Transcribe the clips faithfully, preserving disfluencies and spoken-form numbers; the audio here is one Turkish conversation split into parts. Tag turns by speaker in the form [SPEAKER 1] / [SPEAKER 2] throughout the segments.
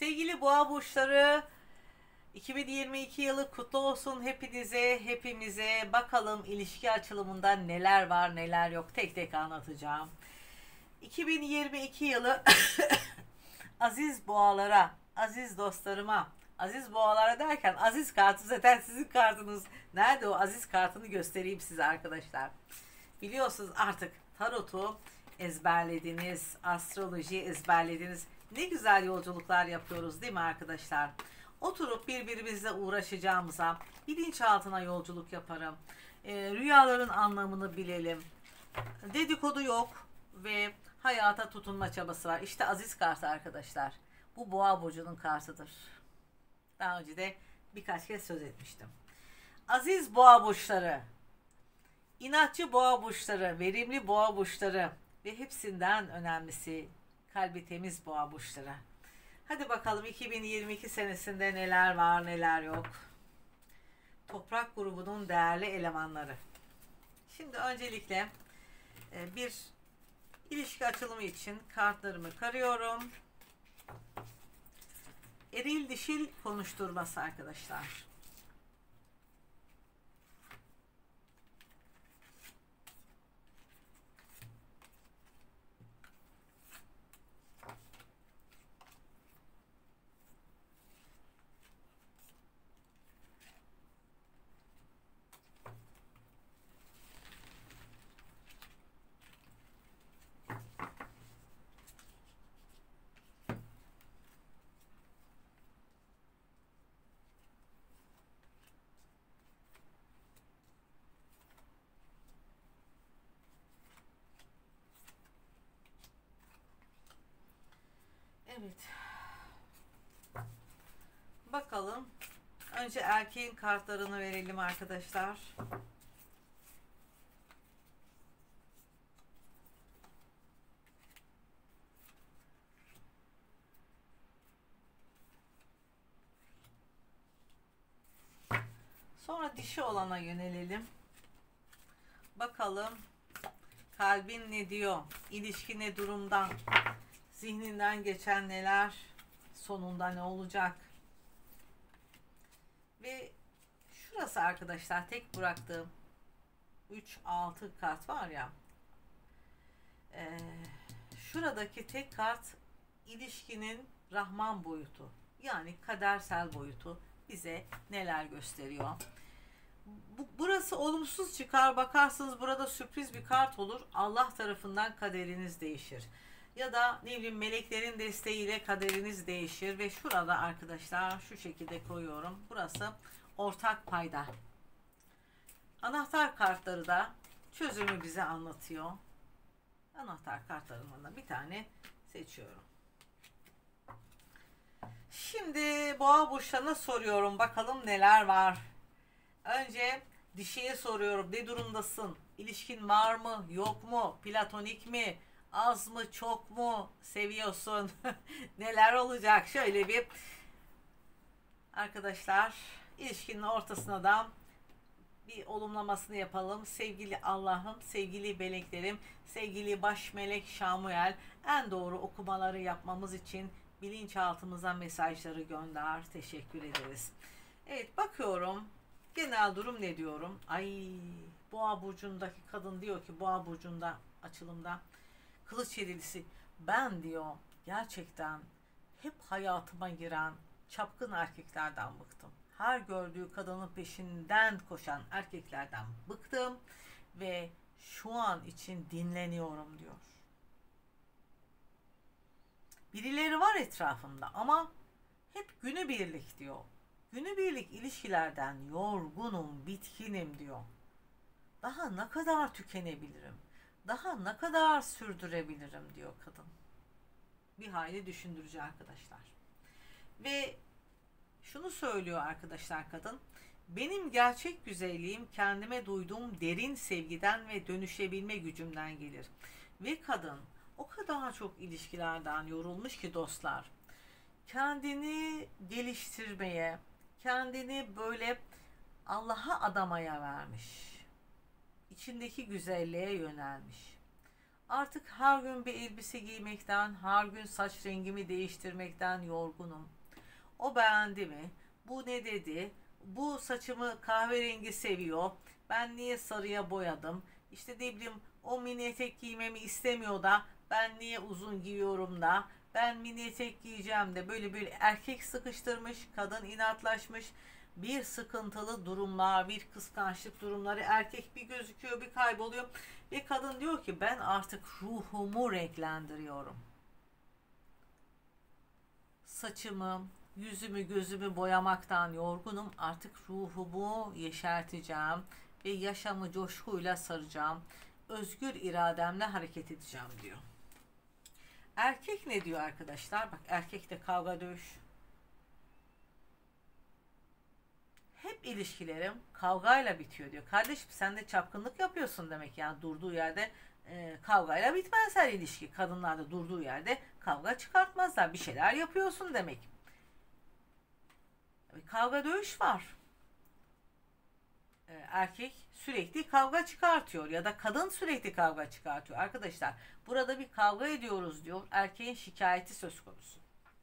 [SPEAKER 1] Sevgili boğa burçları, iki bin yirmi iki yılı kutlu olsun hepinize, hepimize. Bakalım ilişki açılımında neler var, neler yok, tek tek anlatacağım. iki bin yirmi iki yılı aziz boğalara, aziz dostlarıma, aziz boğalara derken aziz kartı zaten sizin kartınız. Nerede o aziz kartını göstereyim size arkadaşlar. Biliyorsunuz artık tarotu ezberlediniz, astrolojiyi ezberlediniz. Ne güzel yolculuklar yapıyoruz değil mi arkadaşlar? Oturup birbirimizle uğraşacağımıza bilinçaltına yolculuk yaparım. E, rüyaların anlamını bilelim. Dedikodu yok ve hayata tutunma çabası var. İşte aziz kartı arkadaşlar. Bu boğa burcunun kartıdır. Daha önce de birkaç kez söz etmiştim. Aziz boğa burçları, inatçı boğa burçları, verimli boğa burçları ve hepsinden önemlisi kalbi temiz boğa burçları. Hadi bakalım iki bin yirmi iki senesinde neler var neler yok. Toprak grubunun değerli elemanları. Şimdi öncelikle bir ilişki açılımı için kartlarımı karıyorum. Eril dişil konuşturması arkadaşlar. Evet. Bakalım. Önce erkeğin kartlarını verelim arkadaşlar. Sonra dişi olana yönelelim. Bakalım kalbin ne diyor? İlişki ne durumda? Zihninden geçen neler? Sonunda ne olacak? Ve şurası arkadaşlar tek bıraktığım üç altı kart var ya. E, şuradaki tek kart ilişkinin Rahman boyutu. Yani kadersel boyutu bize neler gösteriyor? Bu, burası olumsuz çıkar, bakarsınız burada sürpriz bir kart olur. Allah tarafından kaderiniz değişir. Ya da ne bileyim meleklerin desteğiyle kaderiniz değişir ve şurada arkadaşlar şu şekilde koyuyorum. Burası ortak payda. Anahtar kartları da çözümü bize anlatıyor. Anahtar kartlarımdan bir tane seçiyorum. Şimdi boğa burçlarına soruyorum. Bakalım neler var. Önce dişiye soruyorum. Ne durumdasın? İlişkin var mı? Yok mu? Platonik mi? Az mı? Çok mu? Seviyorsun? Neler olacak? Şöyle bir arkadaşlar ilişkinin ortasına da bir olumlamasını yapalım. Sevgili Allah'ım, sevgili meleklerim, sevgili baş melek Şamuel, en doğru okumaları yapmamız için bilinçaltımıza mesajları gönder. Teşekkür ederiz. Evet, bakıyorum. Genel durum ne diyorum? Ay, boğa burcundaki kadın diyor ki boğa burcunda açılımda kılıç yedilisi, ben diyor gerçekten hep hayatıma giren çapkın erkeklerden bıktım. Her gördüğü kadının peşinden koşan erkeklerden bıktım ve şu an için dinleniyorum diyor. Birileri var etrafımda ama hep günübirlik diyor. Günübirlik ilişkilerden yorgunum, bitkinim diyor. Daha ne kadar tükenebilirim? Daha ne kadar sürdürebilirim diyor kadın. Bir hayli düşündürücü arkadaşlar. Ve şunu söylüyor arkadaşlar kadın. Benim gerçek güzelliğim kendime duyduğum derin sevgiden ve dönüşebilme gücümden gelir. Ve kadın o kadar çok ilişkilerden yorulmuş ki dostlar. Kendini geliştirmeye, kendini böyle Allah'a adamaya vermiş. İçindeki güzelliğe yönelmiş. Artık her gün bir elbise giymekten, her gün saç rengimi değiştirmekten yorgunum. O beğendi mi? Bu ne dedi? Bu saçımı kahverengi seviyor. Ben niye sarıya boyadım? İşte ne bileyim, o mini etek giymemi istemiyor da ben niye uzun giyiyorum da, ben mini etek giyeceğim de, böyle böyle erkek sıkıştırmış, kadın inatlaşmış, bir sıkıntılı durumlar, bir kıskançlık durumları, erkek bir gözüküyor bir kayboluyor ve kadın diyor ki ben artık ruhumu renklendiriyorum. Saçımı, yüzümü, gözümü boyamaktan yorgunum. Artık ruhumu yeşerteceğim ve yaşamı coşkuyla saracağım. Özgür irademle hareket edeceğim diyor. Erkek ne diyor arkadaşlar? Bak, erkek de kavga dövüş. Hep ilişkilerim kavgayla bitiyor diyor. Kardeşim, sen de çapkınlık yapıyorsun demek, yani durduğu yerde e, kavgayla bitmez her ilişki. Kadınlar da durduğu yerde kavga çıkartmazlar. Bir şeyler yapıyorsun demek. Kavga dövüş var. E, erkek sürekli kavga çıkartıyor ya da kadın sürekli kavga çıkartıyor. Arkadaşlar, burada bir kavga ediyoruz diyor. Erkeğin şikayeti söz konusu.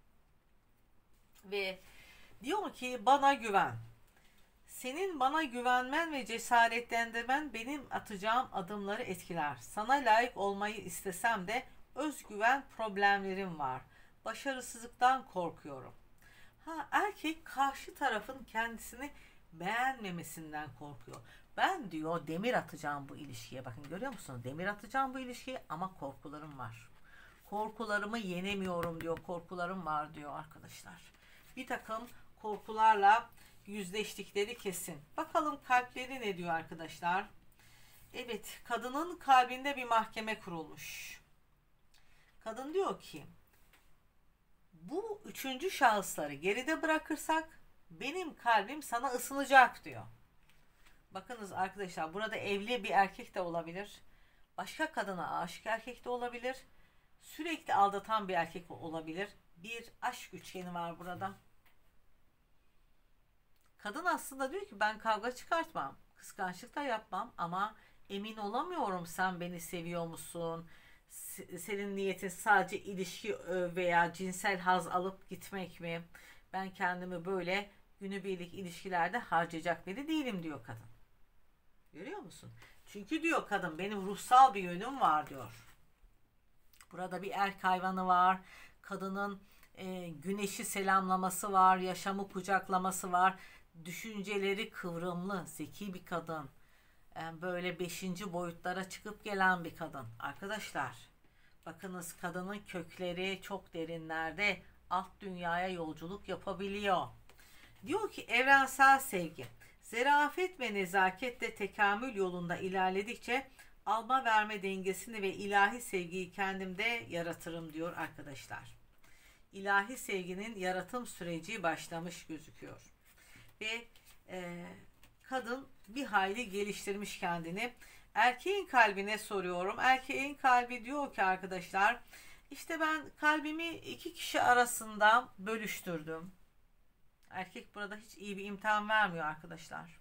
[SPEAKER 1] Ve diyor ki bana güven. Senin bana güvenmen ve cesaretlendirmen benim atacağım adımları etkiler. Sana layık olmayı istesem de özgüven problemlerim var. Başarısızlıktan korkuyorum. Ha, erkek karşı tarafın kendisini beğenmemesinden korkuyor. Ben diyor demir atacağım bu ilişkiye. Bakın, görüyor musunuz? Demir atacağım bu ilişkiye ama korkularım var. Korkularımı yenemiyorum diyor. Korkularım var diyor arkadaşlar. Bir takım korkularla yüzleştikleri kesin. Bakalım kalpleri ne diyor arkadaşlar? Evet, kadının kalbinde bir mahkeme kurulmuş. Kadın diyor ki bu üçüncü şahısları geride bırakırsak benim kalbim sana ısınacak diyor. Bakınız arkadaşlar, burada evli bir erkek de olabilir. Başka kadına aşık erkek de olabilir. Sürekli aldatan bir erkek olabilir. Bir aşk üçgeni var burada. Kadın aslında diyor ki ben kavga çıkartmam, kıskançlık da yapmam ama emin olamıyorum, sen beni seviyor musun? Senin niyetin sadece ilişki veya cinsel haz alıp gitmek mi? Ben kendimi böyle günübirlik ilişkilerde harcayacak biri değilim diyor kadın. Görüyor musun? Çünkü diyor kadın benim ruhsal bir yönüm var diyor. Burada bir erk hayvanı var. Kadının e, güneşi selamlaması var. Yaşamı kucaklaması var. Düşünceleri kıvrımlı, zeki bir kadın. Yani böyle beşinci boyutlara çıkıp gelen bir kadın. Arkadaşlar, bakınız, kadının kökleri çok derinlerde, alt dünyaya yolculuk yapabiliyor. Diyor ki evrensel sevgi, zerafet ve nezaketle tekamül yolunda ilerledikçe alma verme dengesini ve ilahi sevgiyi kendimde yaratırım diyor arkadaşlar. İlahi sevginin yaratım süreci başlamış gözüküyor. Ve e, kadın bir hayli geliştirmiş kendini. Erkeğin kalbine soruyorum. Erkeğin kalbi diyor ki arkadaşlar, işte ben kalbimi iki kişi arasında bölüştürdüm. Erkek burada hiç iyi bir imtihan vermiyor arkadaşlar.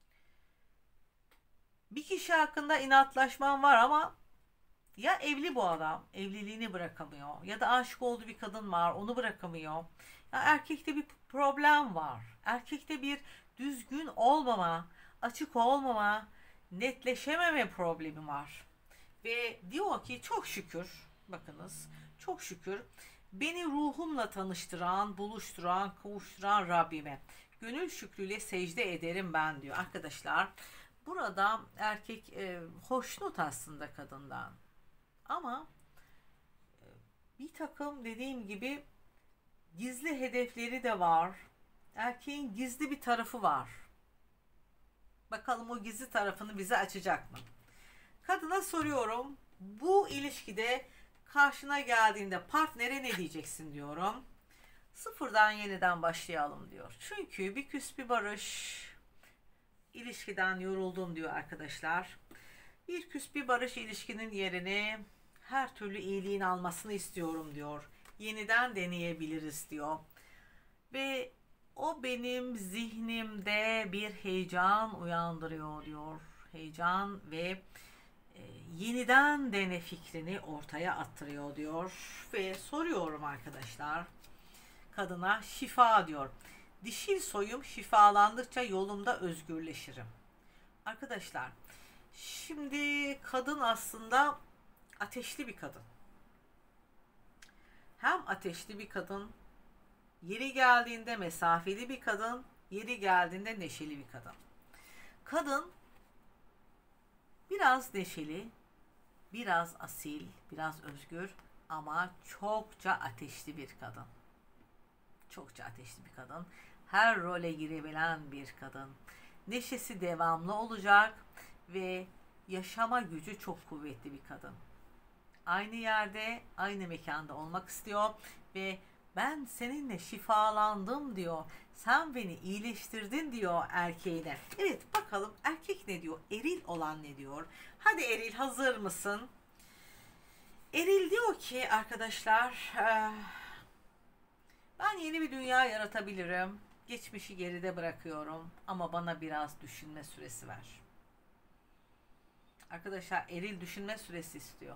[SPEAKER 1] Bir kişi hakkında inatlaşmam var ama ya evli bu adam, evliliğini bırakamıyor, ya da aşık olduğu bir kadın var, onu bırakamıyor. Ya erkekte bir problem var. Erkekte bir düzgün olmama, açık olmama, netleşememe problemi var. Ve diyor ki çok şükür, bakınız, çok şükür beni ruhumla tanıştıran, buluşturan, kavuşturan Rabbime gönül şükrüyle secde ederim ben diyor. Arkadaşlar, burada erkek e, hoşnut aslında kadından. Ama e, bir takım, dediğim gibi, gizli hedefleri de var. Erkeğin gizli bir tarafı var. Bakalım o gizli tarafını bize açacak mı? Kadına soruyorum. Bu ilişkide karşına geldiğinde partnere ne diyeceksin diyorum. Sıfırdan yeniden başlayalım diyor. Çünkü bir küs bir barış, ilişkiden yoruldum diyor arkadaşlar. Bir küs bir barış ilişkinin yerini her türlü iyiliğin almasını istiyorum diyor. Yeniden deneyebiliriz diyor. Ve o benim zihnimde bir heyecan uyandırıyor diyor. Heyecan ve e, yeniden dene fikrini ortaya attırıyor diyor ve soruyorum arkadaşlar kadına şifa diyor. Dişil soyum şifalandıkça yolumda özgürleşirim. Arkadaşlar şimdi kadın aslında ateşli bir kadın. Hem ateşli bir kadın, yeri geldiğinde mesafeli bir kadın, yeri geldiğinde neşeli bir kadın. Kadın biraz neşeli, biraz asil, biraz özgür ama çokça ateşli bir kadın. Çokça ateşli bir kadın. Her role girebilen bir kadın. Neşesi devamlı olacak ve yaşama gücü çok kuvvetli bir kadın. Aynı yerde, aynı mekanda olmak istiyor ve ben seninle şifalandım diyor. Sen beni iyileştirdin diyor erkeğine. Evet bakalım erkek ne diyor? Eril olan ne diyor? Hadi Eril hazır mısın? Eril diyor ki arkadaşlar ben yeni bir dünya yaratabilirim. Geçmişi geride bırakıyorum ama bana biraz düşünme süresi ver. Arkadaşlar eril düşünme süresi istiyor.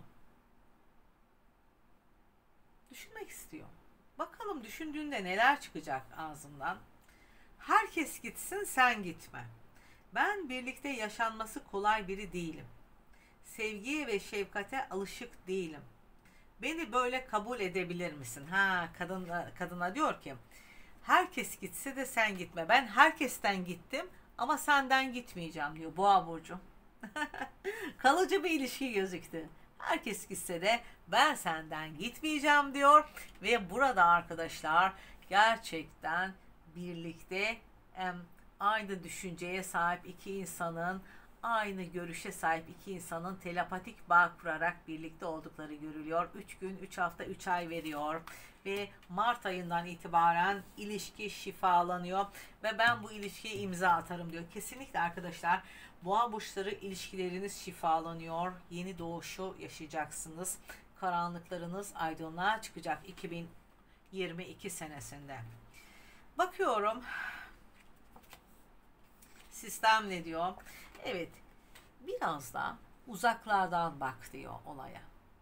[SPEAKER 1] Düşünmek istiyor. Bakalım düşündüğünde neler çıkacak ağzından. Herkes gitsin sen gitme. Ben birlikte yaşanması kolay biri değilim. Sevgiye ve şefkate alışık değilim. Beni böyle kabul edebilir misin? Ha kadın kadına diyor ki herkes gitse de sen gitme. Ben herkesten gittim ama senden gitmeyeceğim diyor Boğa burcu. Kalıcı bir ilişki gözüktü. Herkes gitse de ben senden gitmeyeceğim diyor ve burada arkadaşlar gerçekten birlikte em, aynı düşünceye sahip iki insanın aynı görüşe sahip iki insanın telepatik bağ kurarak birlikte oldukları görülüyor. üç gün, üç hafta, üç ay veriyor ve Mart ayından itibaren ilişki şifalanıyor ve ben bu ilişkiye imza atarım diyor. Kesinlikle arkadaşlar Boğa burçları ilişkileriniz şifalanıyor. Yeni doğuşu yaşayacaksınız. Karanlıklarınız aydınlığa çıkacak iki bin yirmi iki senesinde. Bakıyorum. Sistem ne diyor? Evet. Biraz da uzaklardan bak diyor olaya.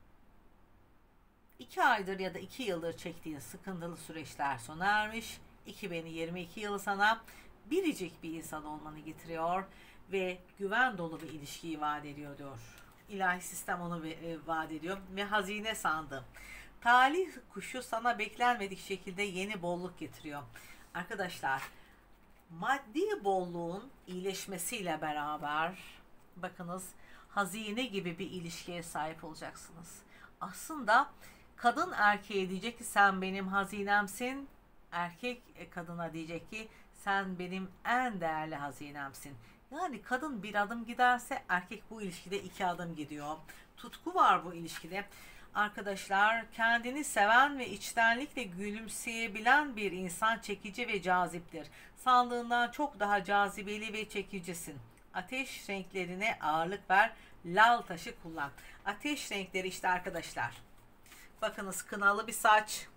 [SPEAKER 1] İki aydır ya da iki yıldır çektiğin sıkıntılı süreçler sona ermiş. iki bin yirmi iki yılı sana biricik bir insan olmanı getiriyor ve güven dolu bir ilişkiyi vaat ediyor diyor. İlahi sistem onu vaat ediyor ve hazine sandı. Talih kuşu sana beklenmedik şekilde yeni bolluk getiriyor. Arkadaşlar maddi bolluğun iyileşmesiyle beraber bakınız hazine gibi bir ilişkiye sahip olacaksınız. Aslında kadın erkeğe diyecek ki sen benim hazinemsin. Erkek kadına diyecek ki sen benim en değerli hazinemsin. Yani kadın bir adım giderse erkek bu ilişkide iki adım gidiyor. Tutku var bu ilişkide. Arkadaşlar kendini seven ve içtenlikle gülümseyebilen bir insan çekici ve caziptir. Sandığından çok daha cazibeli ve çekicisin. Ateş renklerine ağırlık ver. Lal taşı kullan. Ateş renkleri işte arkadaşlar. Bakınız kınalı bir saç.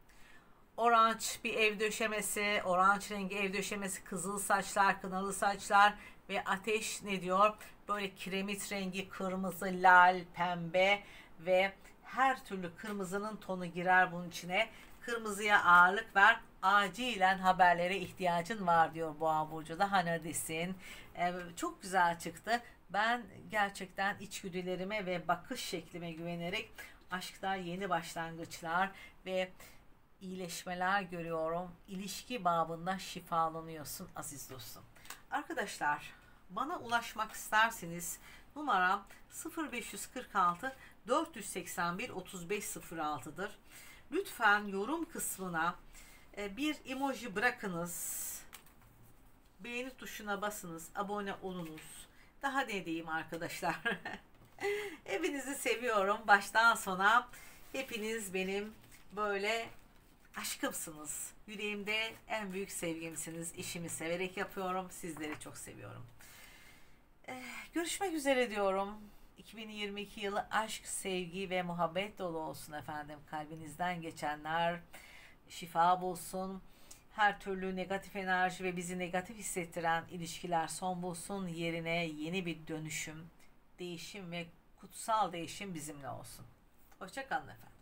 [SPEAKER 1] Oranj bir ev döşemesi. Oranj rengi ev döşemesi. Kızıl saçlar, kınalı saçlar. Ve ateş ne diyor? Böyle kiremit rengi, kırmızı, lal, pembe ve her türlü kırmızının tonu girer bunun içine. Kırmızıya ağırlık ver. Acilen haberlere ihtiyacın var diyor Boğa burcu da Hanadesin. Ee, çok güzel çıktı. Ben gerçekten içgüdülerime ve bakış şeklime güvenerek aşkta yeni başlangıçlar ve iyileşmeler görüyorum. İlişki babında şifalanıyorsun aziz dostum. Arkadaşlar bana ulaşmak isterseniz numaram sıfır beş kırk altı dört yüz seksen bir otuz beş sıfır altı'dır. Lütfen yorum kısmına bir emoji bırakınız. Beğeni tuşuna basınız. Abone olunuz. Daha ne diyeyim arkadaşlar. Hepinizi seviyorum. Baştan sona hepiniz benim böyle aşkımsınız. Yüreğimde en büyük sevgimsiniz. İşimi severek yapıyorum. Sizleri çok seviyorum. Ee, görüşmek üzere diyorum. iki bin yirmi iki yılı aşk, sevgi ve muhabbet dolu olsun efendim. Kalbinizden geçenler şifa bulsun. Her türlü negatif enerji ve bizi negatif hissettiren ilişkiler son bulsun. Yerine yeni bir dönüşüm, değişim ve kutsal değişim bizimle olsun. Hoşça kalın efendim.